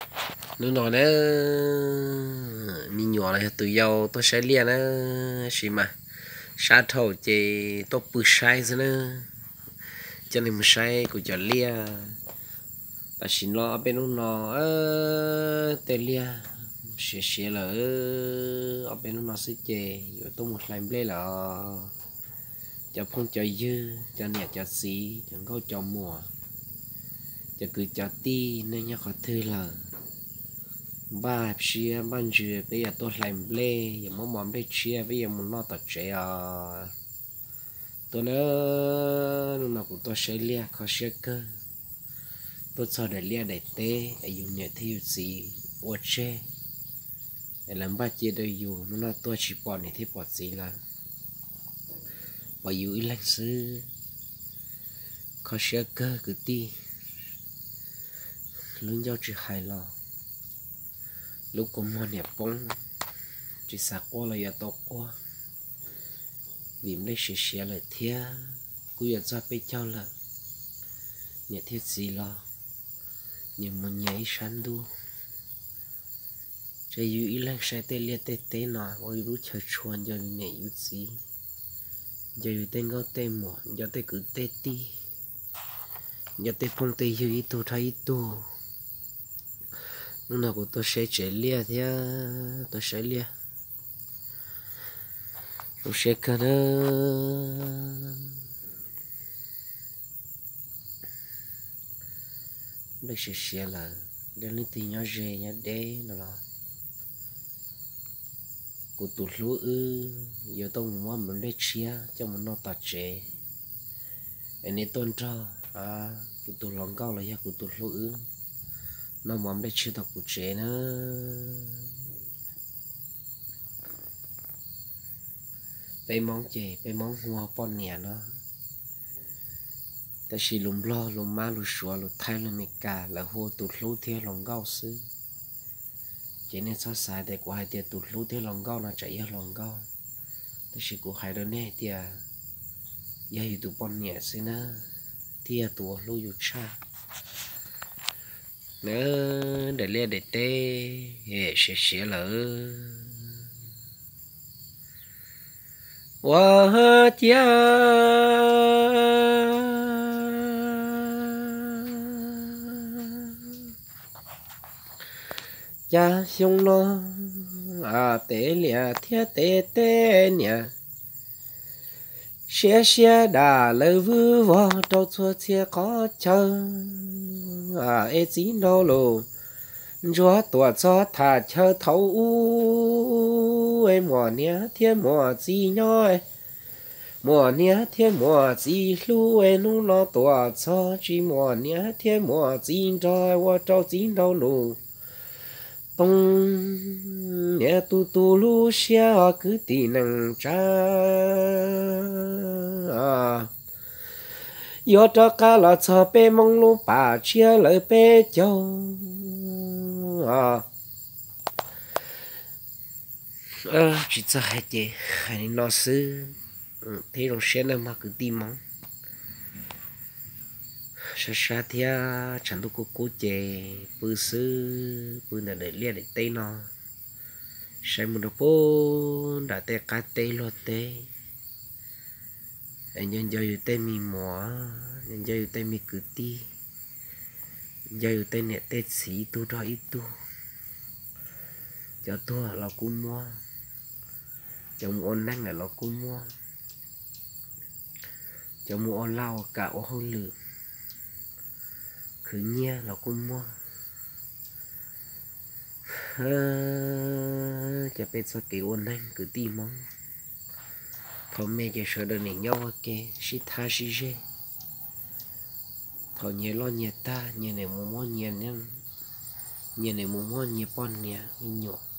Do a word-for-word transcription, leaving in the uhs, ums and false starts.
nó nói nó mình nhỏ là tụi giàu tôi sẽ liền á xí mà sa thầu chỉ tôi bự sai rồi nữa cho nên mình sai của cho lia ta xin lo bên nó nó ơ tên lia sẽ sẽ là ở bên nó sẽ chè rồi tôi một lần lấy là cho phong cho dư cho nhẹ cho xí chẳng có cho mùa cho cứ cho ti nên nhớ khó thư là ba chia ban chia bây giờ tôi làm lê giờ muốn mắm để chia bây giờ muốn lo tập trẻ à tôi nữa lúc nào cũng tôi sẽ lia khó sẽ cơ tôi cho để lia để tê để dùng nhẹ thiếu gì ô chê để làm ba chia đôi dùng nó là tôi chỉ bỏ này thì bỏ gì là bỏ dùng ít lãng sư khó sẽ cơ cứ ti luôn giao chỉ hài lo lúc cũng mua nẹp bông chỉ sạc qua là giờ tóc qua vì mình sẽ sẽ lại thia cứ giờ ra bên nhau là nhẹ thiết gì lo nhưng mà nhảy sáng đu chơi yêu ít lần sai tê liệt tê tê nọ ôi rú chờ chuồn giờ nhảy yêu gì giờ yêu tên gấu tê mỏ giờ tê cứ tê ti giờ tê phong tê yêu ít tu thay ít tu lúc nào của tôi sẽ chạy lia thì tôi sẽ lia tôi sẽ cần đây sẽ sẽ là để lên thì nhỏ dễ nhá để nó là của tụt lúa ư giờ tôi muốn mình lấy chia cho mình nó tạt chế anh ấy tôn cho à tụt tụt lòng cao là ya của tụt lúa ư nó mắm để chưa đọc của chế nữa cái món chè cái món hoa pon nhẹ nó ta chỉ lùm lo lùm má lùm sủa lùm thay lùm mì cà là hoa tụt lú theo lòng gao xứ chỉ nên sao xài để của hai tiệt tụt lú theo lòng gao là chạy ra lòng gao ta chỉ của hai đứa này tiệt giờ tụt pon nhẹ xí nữa tiệt tụt lú dù cha nữa để lia để tê hệ sẽ sẽ lỡ quá cha cha xong nó à tê lia thiết tê tê nhỉ xe xe đà lỡ vư vò trâu chua chia có chân à ê chín đâu lù chúa tua cho thả chờ thấu u ê mùa nia thiên mùa gì nhoi mùa nia thiên mùa gì lu ê nu nó tua cho chỉ mùa nia thiên mùa gì rồi wa trâu chín đâu lù tông nia tu tu lu xe cứ tì năng cha à yo cho cá là cho bé mong lu bà chia lời bé châu à ờ chỉ cho hai chị hai nó sư thế rồi xe nó mà cứ tìm mong sa sa thia chẳng đâu có cố chè bự sư bự là để lia để tây nó sai một đồ đã tê cá tê lo tê anh nhân chơi tê mi mỏ nhân chơi tê mi cứ ti chơi tê nè tê xí tu đó ít tu cho tôi là cũng mua trong ôn năng là nó cũng mua trong mua ôn lao cả ô hôn lửa cứ nhia là cũng mua chả biết sao kiểu ôn năng cứ tìm mong thọ mẹ chỉ sợ đời này nhau kê xí tha xí dê thọ nhẹ lo nhẹ ta nhẹ này mua mua nhẹ nhá nhẹ này mua mua nhẹ pon nhẹ nhọ